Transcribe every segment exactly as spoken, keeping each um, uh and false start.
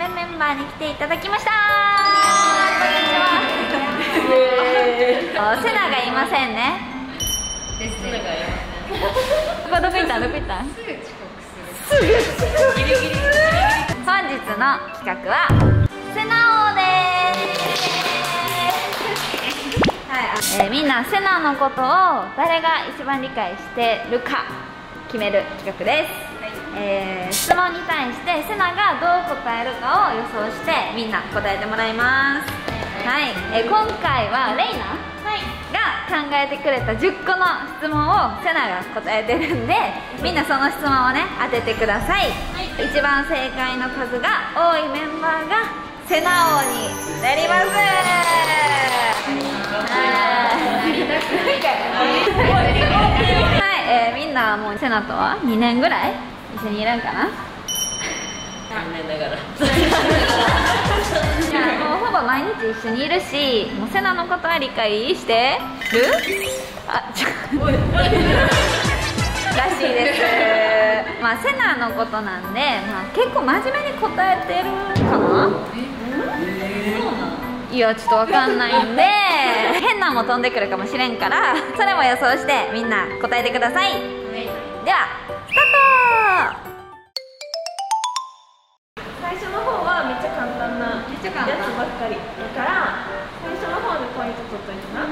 メンバーに来ていただきました。こんにちは。セナがいませんね。ですね。ここどこ行った？どこ行った？すぐ遅刻する。すぐ遅刻。ギリギリ。本日の企画はセナ王です。はい、えー、みんなセナのことを誰が一番理解してるか決める企画です。えー、質問に対してセナがどう答えるかを予想してみんな答えてもらいます。はい、えー、今回はレイナが考えてくれたじゅっこの質問をセナが答えてるんで、みんなその質問をね当ててください。はい、一番正解の数が多いメンバーがセナ王になります。はい、えー、みんなもうセナとはにねんぐらい一緒にいるんかな。残念ながらいやもうほぼ毎日一緒にいるし、もうセナのことは理解してるあちょらしいです。まあセナのことなんで、まあ、結構真面目に答えてるかな。えー、いやちょっとわかんないんで変なのも飛んでくるかもしれんから、それも予想してみんな答えてください。はい、ではスタート。 最初の方はめっちゃ簡単なやつばっかりだから最初の方でポイント取っといてな。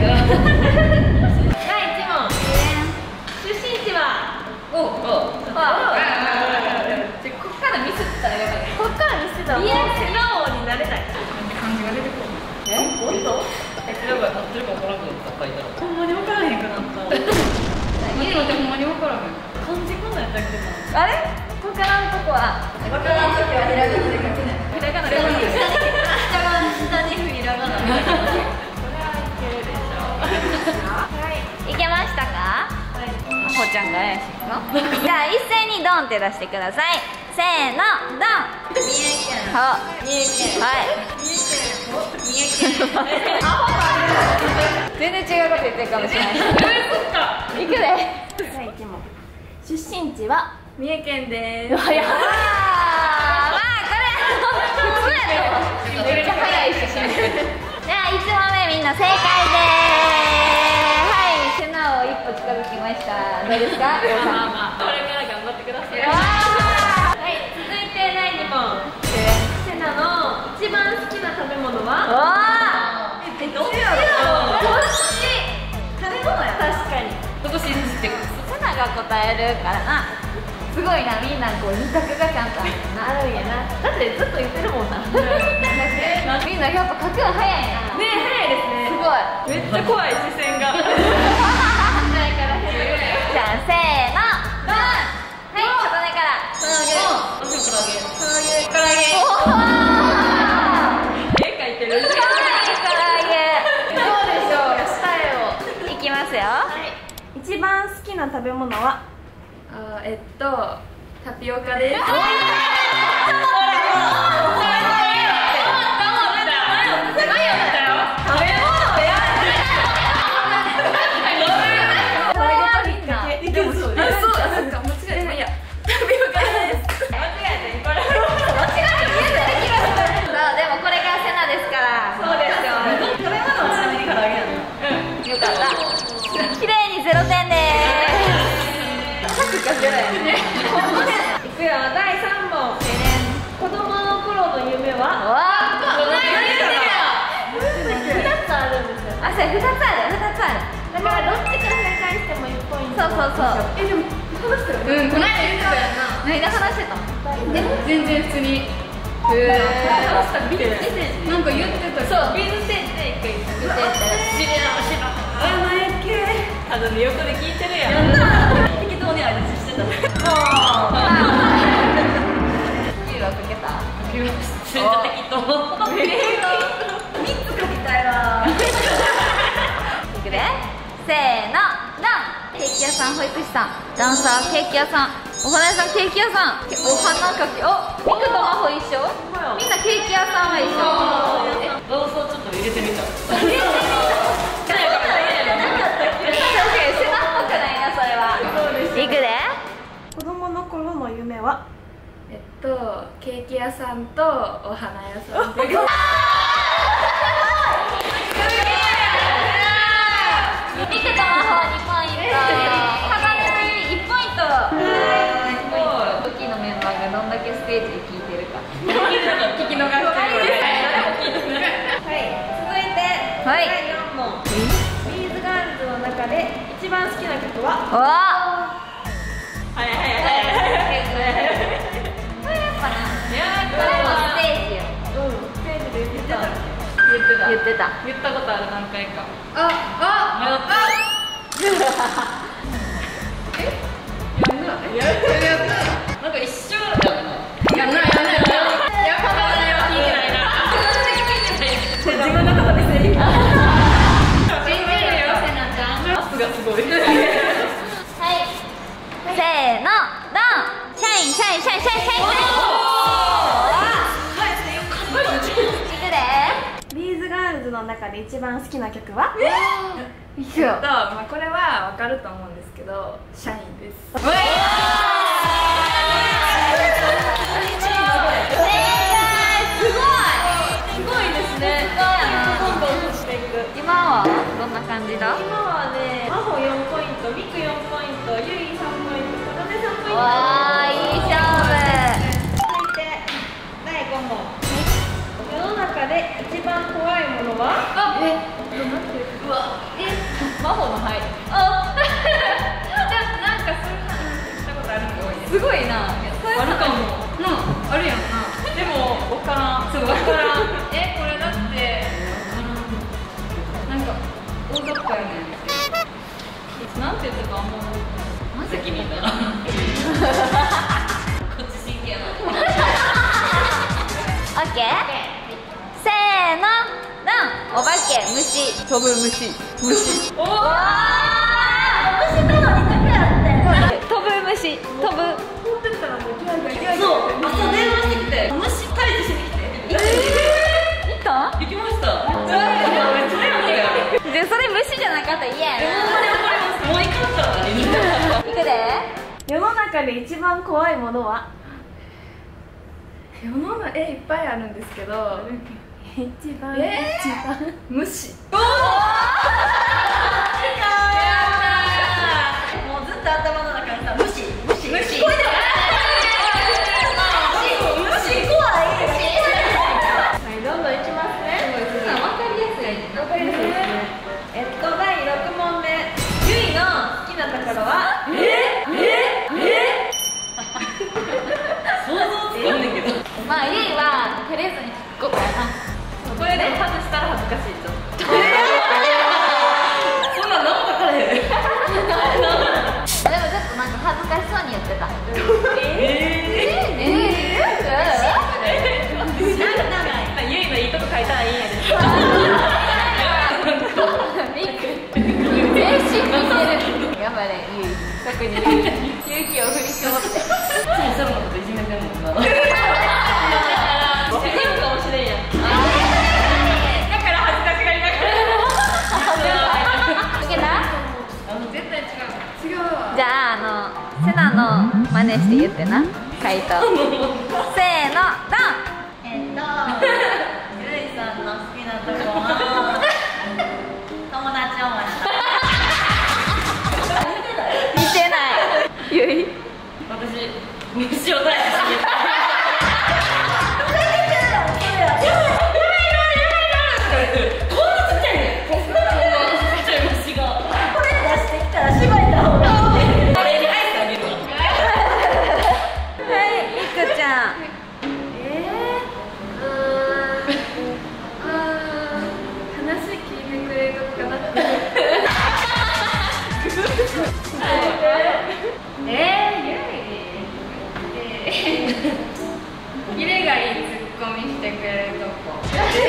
だいいち問、出身地はおおこっからミスったらやばい。こっからミスったらもうセナ王になれない。漢字が出てこない。え本当？えセナが合ってるか分からんくなった。書いたらほんまに分からへんくなった。待って待ってほんまに分からへん。漢字こんなんやったっけな。あれ分からんとこは分からんときはひらがなで書けない。ひらがなで書けない。下にひらがなで書けない。これはいけるでしょう。はい、いけましたか？はい、ほうちゃんが怪しいの。じゃあ一斉にドンって出してください。せーのドン。三重県。は三重県。はい三重県。アホか。全然違うこと言ってるかもしれない。いくで。だいいち問、出身地は三重県です。まあこれ普通やろ。めっちゃ早いし。じゃあいち問目みんな正解です。はい、セナを一歩近づきました。どうですか？まあまあこれから頑張ってください。はい、続いてだいに問、セナの一番好きな食べ物は？えどっちやろ？どっち？食べ物や。確かにどこ信じてくる？セナが答えるからな。すごいな、みんなこう二択がちゃんとあるんやな。だってずっと言ってるもんな。みんなやっぱ書くの早いな。ねえ早いですね。すごい。めっちゃ怖い視線が。じゃあせーのドン。はい、片目から。その上。私も唐揚げ。その上唐揚げ。絵描いてる。唐揚げ。どうでしょう。答えをいきますよ。はい。一番好きな食べ物は？あえっとタピオカです。綺麗にゼロてんです。いくよ、だいさん問。子供の頃の夢は？ふたつあるんですよ。あ、そうふたつある、ふたつある。だからどっちか正解してもいちポイント。そうそうそう。え、でも話してる？うん、この間言ってたよな。何で話してたの？でも全然普通に。へえ。話したっけ？なんか言ってた。そう、ビーズステージで一回言ってた。知らん、知らん。あ、何やっけ？多分横で聞いてるやん。適当にあれしてた。ああ。次はかけた？かけました。めっちゃ適当。みっつかけたいわ。いくで。せーの、ドン。ケーキ屋さん、保育士さん、ダンサー、ケーキ屋さん、お花屋さん、ケーキ屋さん、お花かけ、お、ミクとマホ一緒？みんなケーキ屋さんは一緒。ダンサーちょっと入れてみた。入れてみた。いくで。子供の頃の夢は？えっとケーキ屋さんとお花屋さんで見てた魔法にポイント、花でいちポイント。ロキのメンバーがどんだけステージで聴いてるか聞き逃してる。 はい、続いてだいよん問。ビーズガールズの中で一番好きな曲は？おはいはいはいはい。 これやっぱな、これもステージよ。 うん、ステージで言ってた。 言ってた言ったことある、何回か。 ああやったえやんなやったやったなんか一緒やんなやんなやんなやっぱ聞いてないな自分のことでせい信じるよ、せなちゃん。パスがすごいはい、 せーの、ドン。シャインシャインシャインシャインシャインシャイン。いくで。 ビーズガールズの中で一番好きな曲は？ 一緒。 と、まあ、これはわかると思うんですけど、シャインです。 正解。すごい。 すごいですね。どんどん押していく。 今はどんな感じだ？ 今はね、真帆よんポイント、ミクよんポイント、ゆいさんポイント、小種さんポイント。 わあ、いい勝負。 続いてだいご問。世の中で一番怖いものは？あ、え、うわ、え、真帆のはい。あ、なんかそういう話したことある人多いね。すごいな。あるかも。うん、あるやんな。でも分からん。そう、分からん。え、これだってなんか大雑把やねん。なんて言ってたかあんまマジ責任だな。こっち真剣やな。 オッケー。せーの、ドン。お化け、虫、飛ぶ虫、虫。 おお。 虫との二択やって。飛ぶ虫、飛ぶ。 飛んでたらもうギャーギャーギャーギャー。 そう、朝電話してきて、虫退治しに来て。えー、行った？ 行きました。めっちゃやったよ。 で、それ虫じゃなかったら嫌やな。 もう行かんからね。 行くで。 世の中で一番怖いものは？世の中えいっぱいあるんですけど、一番、えー、一番虫。おお。 もうずっと頭の中にさ、虫、虫、虫。これで。虫怖い。 はい、どんどんいきますね。 わかりやすい。 わかりやすいですね。えっとだいろく問目。ゆいの好きなところは？えええ想像つかんねんけど。 まあ、ゆいは照れずに聞く子やな。 これでも外したら恥ずかしいと。そんなん何も分からへん。 でもちょっとなんか恥ずかしそうに言ってた。 えー、 ええー、長い。ゆいのいいとこ書いたらいいんやで。 全身見てる。頑張れ、ゆい。特に勇気を振り絞って。 いつもソロのこといじめてんもんな。してるかもしれんやん。だから恥ずかしがりなくて。 いけた？ 絶対違う。違うわ。 じゃあ、あの、セナの真似して言ってな。回答。せーの、ドン。 えっと、ゆいさんの好きなとこは友達思い。 似てない。ゆい。 私、虫を大好き。キレがいいツッコミしてくれるとこ。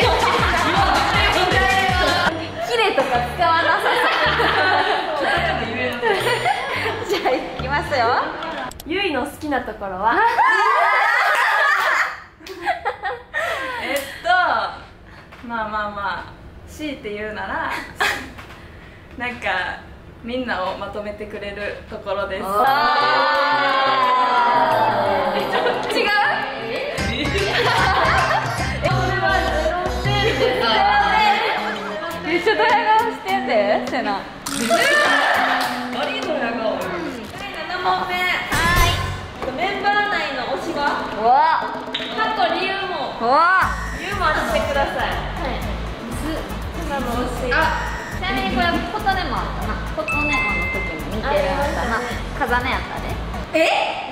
キレとか使わなさそう。じゃあいきますよ。 ゆいの好きなところは？えっとまあまあまあ強いて言うならなんかみんなをまとめてくれるところです。違う？ っちゃドヤ顔してんでセナ。 バリドヤ顔。ななもんめ。はい。メンバー内の推しは？ わ。 過去理由も。 わ。 理由も当ててください。はい。セナの推し。あ、 ちなみにこれ琴音もあったな。琴音の時に似てるやったな。風音やったで。 え？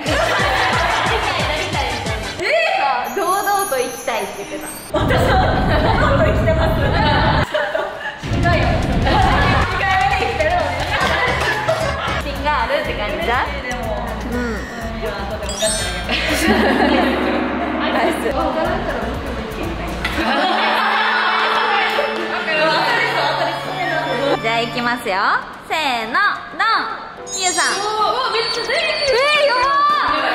堂々と行きたいって言ってた。 私は堂々と生きてます。違うよ。違うよ。生きてる。 芯があるって感じじゃ。 でも。うん。今後でもガチャあげる。ナイス。 わからんから僕も行けみたいな。 じゃあ行きますよ。せーの、ドン。みゆさん。 おお、めっちゃ出てきてる。 えー、やばー。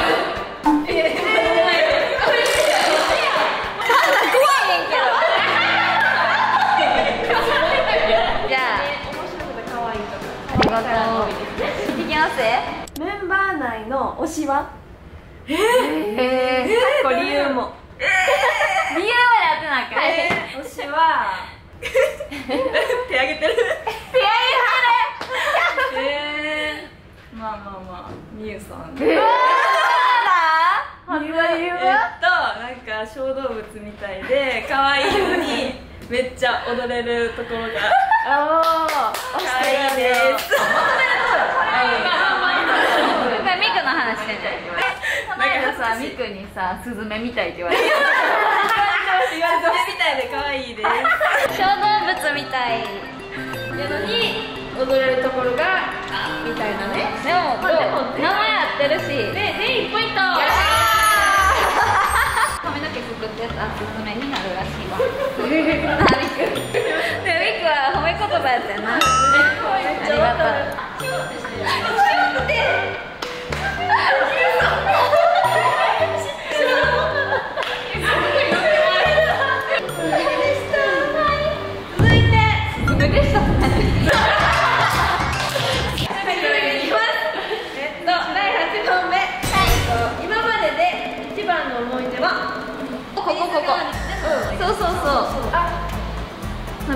メンバー内の推しは？ ええー、かっこ理由も。 えー、理由はやってなかった。 えー、推しは手あげてる。 手あげてる。 えー、まあまあまあ、みゆさん。 えー、そうだ。 理由は？えっと、なんか小動物みたいで可愛いのにめっちゃ踊れるところが可愛いです。 ミクの話してんじゃん。この間さ、ミクにさ、スズメみたいって言われて。 言われてみたいで可愛いです。 小動物みたいなのに踊れるところがみたいなね。 でも名前合ってるし。 で、全員ポイント。 髪の毛くくってたスズメになるらしいわ。なミク。でミクは褒め言葉やったよな。ありがとう。そうそうそう。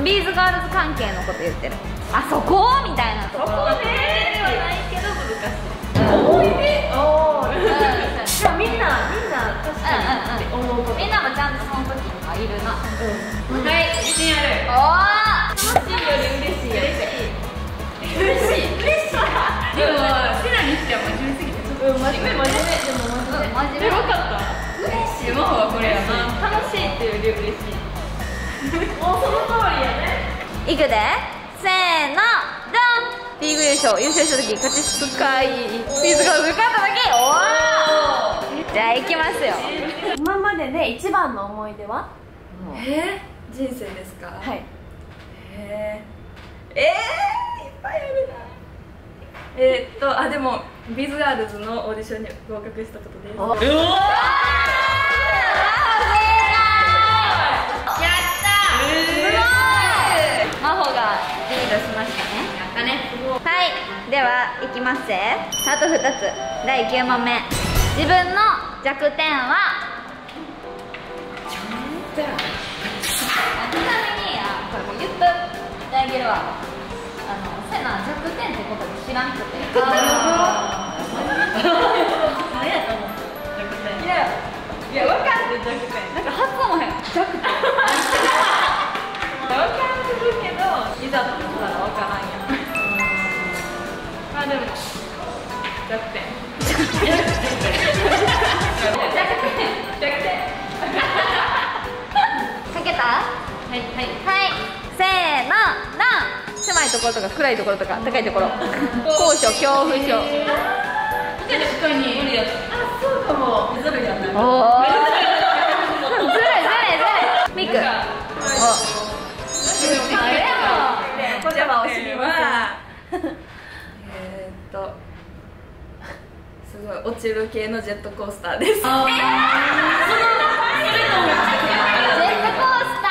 ビーズガールズ関係のこと言ってる。あそこみたいなところ。 そこねではないけど難しい。思い出。おお。でもみんなみんな確かにって思うこと。 みんなもちゃんとその時にはいるな。 はい、自信ある。 おお。 楽しいより嬉しいやつ。嬉しい。嬉しい。でもセナにしては真面目すぎてちょっと真面目真面目でも真面目。真面目。よかった。嬉しい。もうはこれやな。楽しいっていうより嬉しい。もうその通りやね。 いくで。せーの、ドン。リーグ優勝、優勝した時、勝ちスカイビーズガールズ勝った時、おお。じゃあ行きますよ。 今までで一番の思い出は？えー、人生ですか？はい。えー、えー、いっぱいあるな。えー、っとあでもビーズガールズのオーディションに合格したことです。うおー。 真帆がリードしましたね。やったね。はい、では、いきますぜ。あとふたつ。だいきゅうもんめ。自分の弱点は？ 弱点。 ちなみに、あ、これもう言ってあげるわ。あの、セナ弱点ってことで知らんくて。ああ。何やと思う？弱点。いや、いや、分かる弱点。 なんか発音も変。弱点。 分かるけど、いざとなったら分からんやん。まあでも弱点。弱点。弱点。 書けた？ はいはいはい。せーの、ドン。狭いところとか暗いところとか高いところ。高所恐怖症。 確かに無理や。あ、そうかも。ずるいやんな。 おお。ずるいずるいずるい。ミク。お。 これはお尻はえっとすごい落ちる系のジェットコースターです。ジェットコースタ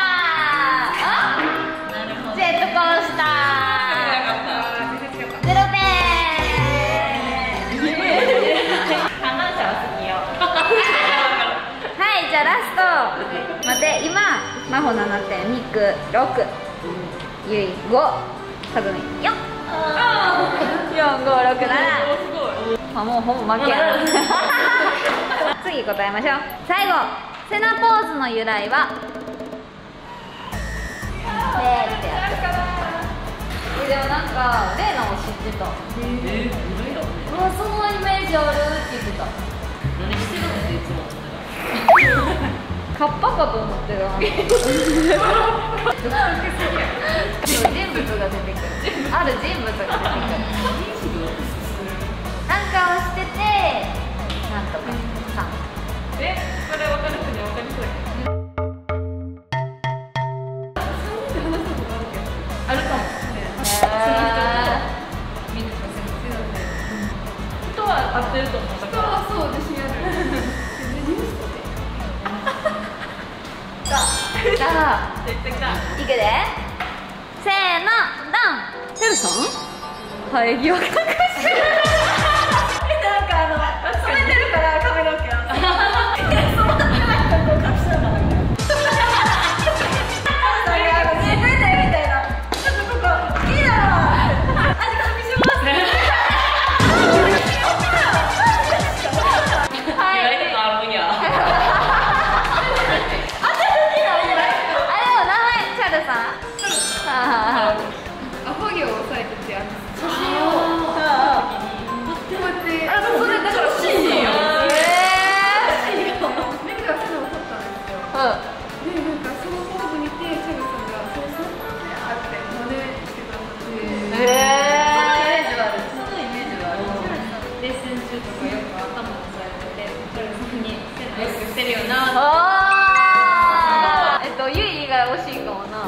ー。ジェットコースター。ゼロてん。観覧車は好きよ。はい、じゃあラスト。待って、今真帆ななてん、ミクろく。 ゆいご、かずみよん、よん、ご、ろく、なな。あ、もうほぼ負けやな。次答えましょう。最後、セナポーズの由来はねえってやつ。え、でもなんかレイナも知ってた。えー、うわ、そのイメージあるって言ってた。 何してるのっていつも思ってカッパかと思ってる。人物が出てくる。ある人物が出てくる。なんかをしてて、なんとかさん。 え、それ分かる人に分かりそうだけど。あるかも。みんなが先生なんで。人は合ってると思う。人はそう自信ある。 じゃあ、いくで。せーの、ドン。てるさん？生え際隠してる。なんかあの、染めてるから髪の毛を。そのなんかこう隠したのかな。自分でみたいな。ちょっとここいいだろ。あ、じゃあ隠します。はい。 アホ毛を押さえてて、あの写真を撮ってもらって、あ、それだから写真よ。目がそれを撮ったんですよ。で、なんかそのポーズ見て、チャルさんがそうそうってあって真似してくださって。ええ。そのイメージはある。レッスン中とかよく頭を押さえてて、チャルさんによくしてるよな。 えっと、ゆい以外惜しいかもな。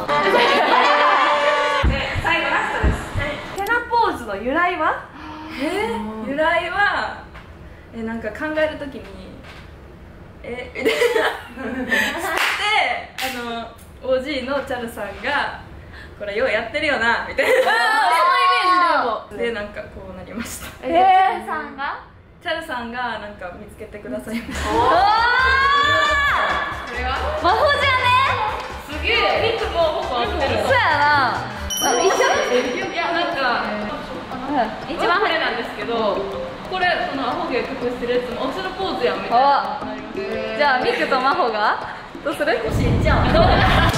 の由来は？えー、由来はえなんか考えるときにえみたいなしてあの オージー のチャルさんがこれようやってるよなみたいなそのイメージでもでなんかこうなりました。 えー、チャルさんがチャルさんがなんか見つけてくださいました。 おおこれは魔法じゃね。すげえ。いつもほぼ合ってる。 そうやな。一緒？ いやなんか。一番これなんですけど、これそのアホ毛隠してるやつも落ちるポーズやんみたいな。 じゃあミクとマホがどうする？欲しいじゃん。違うとのことです。じゃあ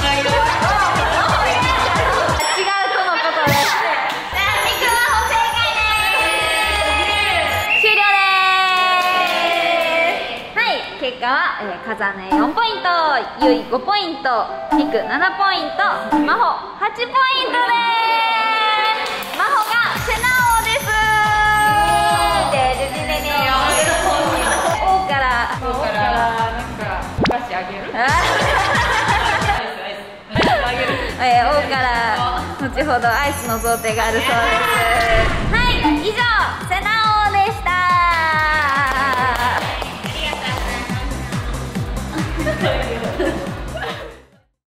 ミクマホ正解です。終了です。はい、結果は、えー、カザネよんポイント、ユイごポイント、ミクななポイント、マホはちポイントです。マホがセナ王です。ででででで。王から王からなんかお菓子あげる？ えー、王から後ほどアイスの贈呈があるそうです。はい、以上セナ王でした。